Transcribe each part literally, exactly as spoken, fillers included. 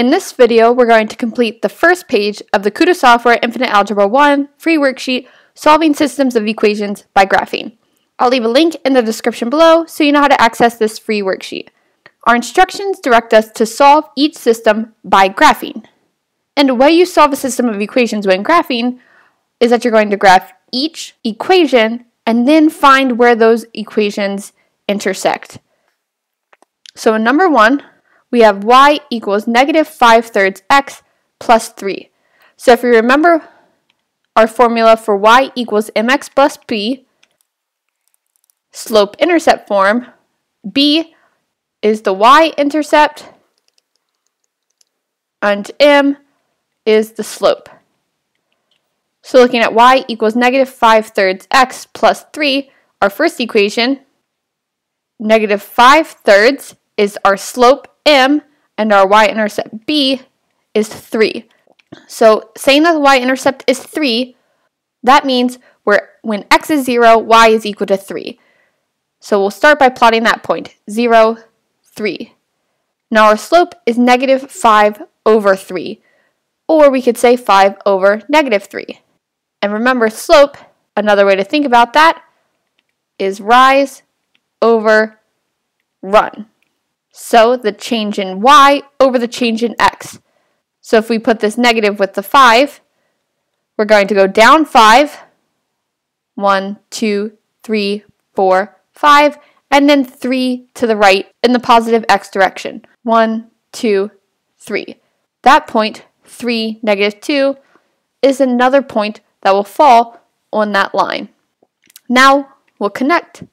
In this video, we're going to complete the first page of the Kuta Software Infinite Algebra one free worksheet, Solving Systems of Equations by Graphing. I'll leave a link in the description below so you know how to access this free worksheet. Our instructions direct us to solve each system by graphing. And the way you solve a system of equations when graphing is that you're going to graph each equation and then find where those equations intersect. So in number one, we have y equals negative five thirds x plus three. So if you remember our formula for y equals mx plus b, slope-intercept form, b is the y-intercept and m is the slope. So looking at y equals negative five thirds x plus three, our first equation, negative five thirds is our slope m and our y-intercept b is three. So saying that the y-intercept is three, that means we're, when x is zero, y is equal to three. So we'll start by plotting that point, zero, three. Now our slope is negative five over three, or we could say five over negative three. And remember, slope, another way to think about that, is rise over run. So the change in y over the change in x. So if we put this negative with the five, we're going to go down five, one, two, three, four, five, and then three to the right in the positive x direction. one, two, three. That point, three, negative two, is another point that will fall on that line. Now we'll connect.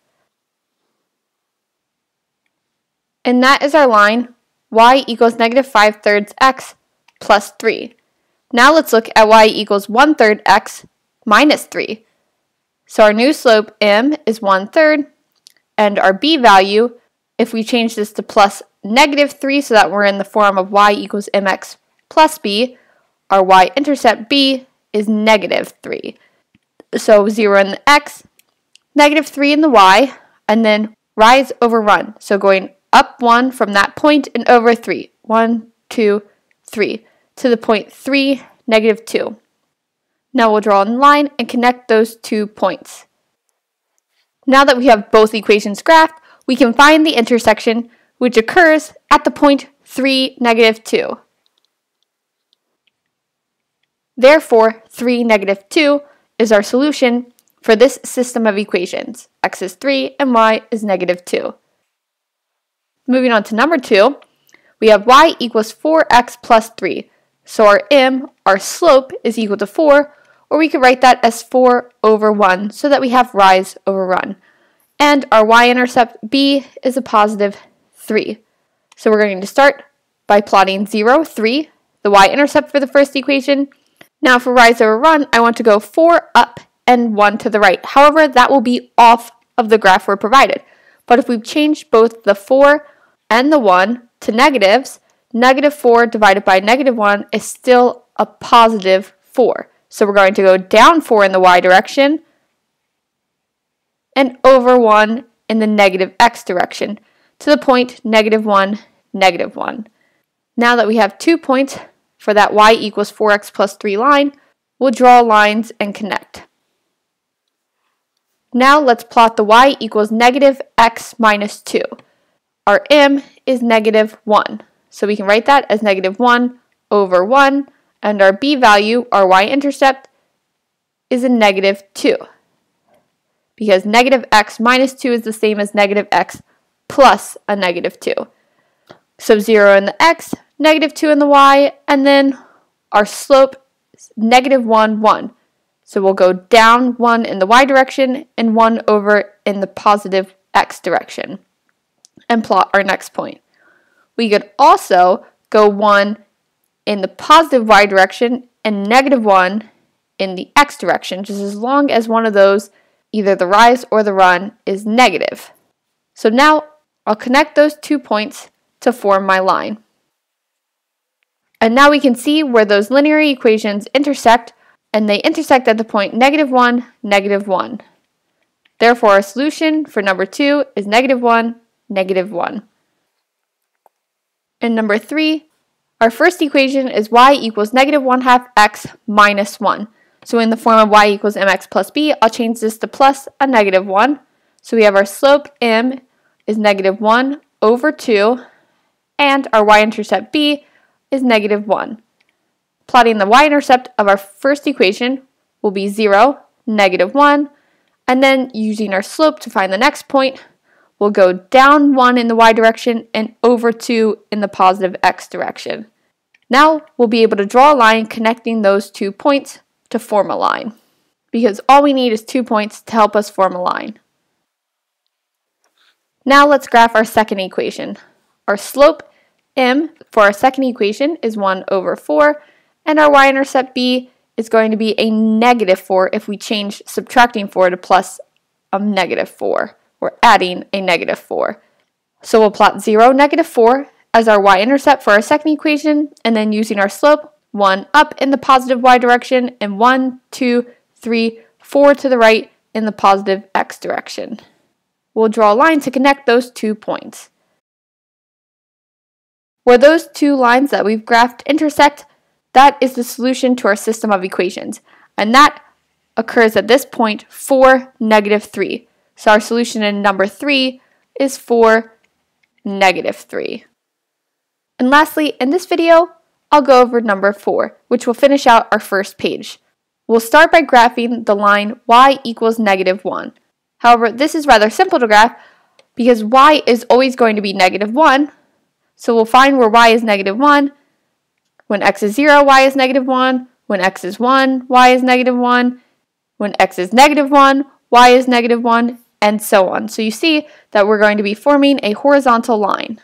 And that is our line, y equals negative five thirds x plus three. Now let's look at y equals one third x minus three. So our new slope m is one third, and our b value, if we change this to plus negative three so that we're in the form of y equals mx plus b, our y-intercept b is negative three. So zero in the x, negative three in the y, and then rise over run. So going up one from that point and over three. one, two, three. To the point three, negative two. Now we'll draw a line and connect those two points. Now that we have both equations graphed, we can find the intersection which occurs at the point three, negative two. Therefore, three, negative two is our solution for this system of equations. X is three and y is negative two. Moving on to number two, we have y equals four x plus three. So our m, our slope, is equal to four, or we could write that as four over one so that we have rise over run. And our y-intercept b is a positive three. So we're going to start by plotting zero, three, the y-intercept for the first equation. Now for rise over run, I want to go four up and one to the right. However, that will be off of the graph we're provided. But if we change both the four and the one to negatives, negative four divided by negative one is still a positive four. So we're going to go down four in the y direction and over one in the negative x direction to the point negative one, negative one. Now that we have two points for that y equals four x plus three line, we'll draw lines and connect. Now let's plot the y equals negative x minus two. Our m is negative one. So we can write that as negative one over one, and our b value, our y-intercept, is a negative two. Because negative x minus two is the same as negative x plus a negative two. So zero in the x, negative two in the y, and then our slope is negative one, one. So we'll go down one in the y direction and one over in the positive x direction and plot our next point. We could also go one in the positive y direction and negative one in the x direction, just as long as one of those, either the rise or the run, is negative. So now I'll connect those two points to form my line. And now we can see where those linear equations intersect, and they intersect at the point negative one, negative one. Therefore, our solution for number two is negative one, negative one. And number three, Our first equation is y equals negative one half x minus one. So in the form of y equals mx plus b, I'll change this to plus a negative one. So we have our slope m is negative one over two, and our y-intercept b is negative one. Plotting the y-intercept of our first equation will be zero, negative one, and then using our slope to find the next point, we'll go down one in the y direction and over two in the positive x direction. Now we'll be able to draw a line connecting those two points to form a line, because all we need is two points to help us form a line. Now let's graph our second equation. Our slope m for our second equation is one over four, and our y-intercept b is going to be a negative four if we change subtracting four to plus a negative four. We're adding a negative four. So we'll plot zero, negative four as our y-intercept for our second equation, and then using our slope, one up in the positive y direction, and one, two, three, four to the right in the positive x direction. We'll draw a line to connect those two points. Where those two lines that we've graphed intersect, that is the solution to our system of equations, and that occurs at this point, four, negative three. So our solution in number three is four, negative three. And lastly, in this video, I'll go over number four, which will finish out our first page. We'll start by graphing the line y equals negative one. However, this is rather simple to graph because y is always going to be negative one. So we'll find where y is negative one. When x is zero, y is negative one. When x is one, y is negative one. When x is negative one, y is negative one, and so on. So you see that we're going to be forming a horizontal line.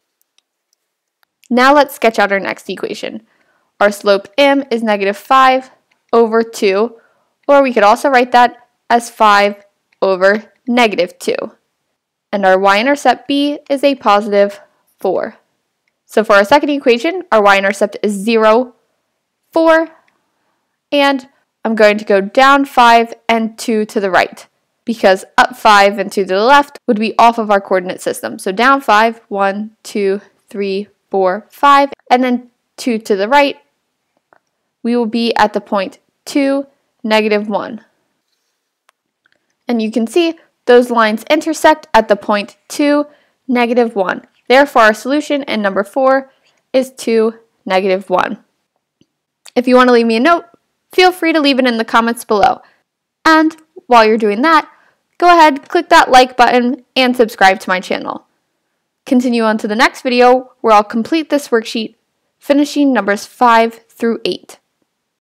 Now let's sketch out our next equation. Our slope m is negative five over two, or we could also write that as five over negative two. And our y-intercept b is a positive four. So for our second equation, our y-intercept is zero, four, and I'm going to go down five and two to the right, because up five and two to the left would be off of our coordinate system. So down five, one, two, three, four, five, and then two to the right, we will be at the point two, negative one. And you can see those lines intersect at the point two, negative one. Therefore, our solution in number four is two, negative one. If you want to leave me a note, feel free to leave it in the comments below. And while you're doing that, go ahead, click that like button, and subscribe to my channel. Continue on to the next video where I'll complete this worksheet, finishing numbers five through eight.